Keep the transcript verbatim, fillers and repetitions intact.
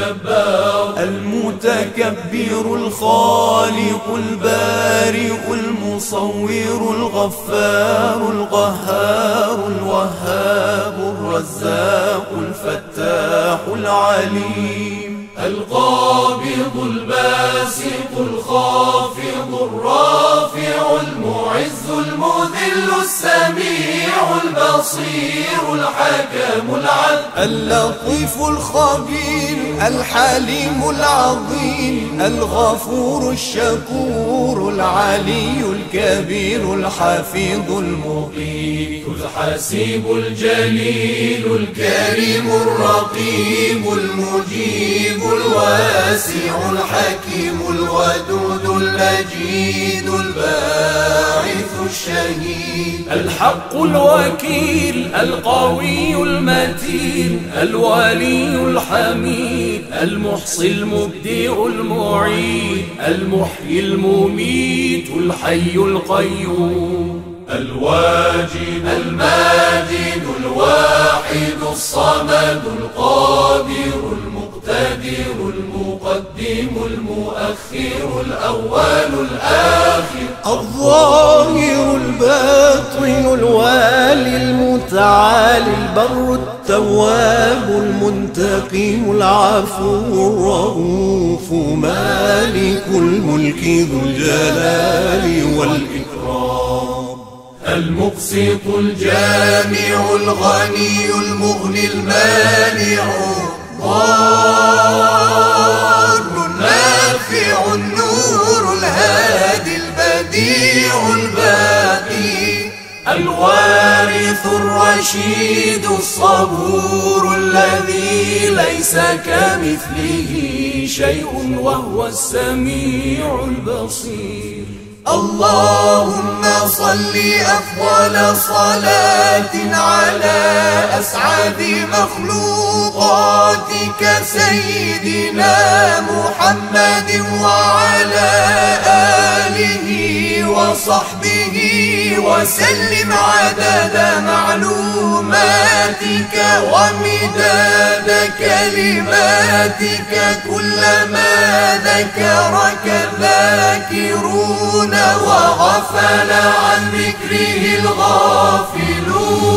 الجبار المتكبر الخالق البارئ المصور الغفار القهار الوهاب الرزاق الفتاح العليم القابض الباسط الخافض الرافع المعز المذل السميع البصير الحكم العدل اللطيف الخبير الحليم العظيم الغفور الشكور العلي الكبير الحفيظ المقيت الحسيب الجليل الكريم الرقيب المجيب الواسع الحكيم الودود المجيد الباعث الشهيد الحق الوكيل القوي المتين الولي الحميد المحصي المبدع المعيد المحيي المميت الحي القيوم الواجد الماجد الواحد الصمد القادر المقتدر المقدم المؤخر الأول الآخر الظاهر الباطن الوالي المتعالي البر التواب المنتقم العفو الرؤوف مالك الملك ذو الجلال والإكرام المقسط الجامع الغني المغني المانع الضار النافع النور الهادي البديع الباقي الوارث الرشيد الصبور الذي ليس كمثله شيء وهو السميع البصير اللهم صل أفضل صلاة على أسعد مخلوقاتك سيدنا محمد وعلى آله وصحبه وسلم عدد معلوماتك ومداد كلماتك كلما ذكرك الذاكرون وغفل عن ذكره الغافلون